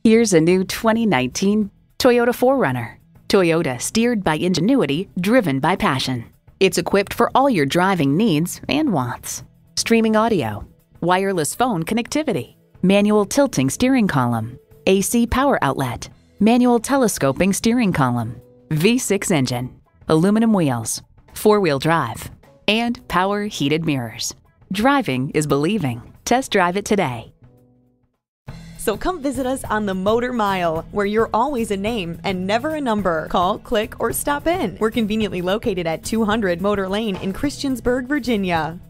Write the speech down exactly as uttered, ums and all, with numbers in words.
Here's a new twenty nineteen Toyota four runner. Toyota, steered by ingenuity, driven by passion. It's equipped for all your driving needs and wants. Streaming audio, wireless phone connectivity, manual tilting steering column, A C power outlet, manual telescoping steering column, V six engine, aluminum wheels, four-wheel drive, and power heated mirrors. Driving is believing. Test drive it today. So come visit us on the Motor Mile, where you're always a name and never a number. Call, click, or stop in. We're conveniently located at two hundred Motor Lane in Christiansburg, Virginia.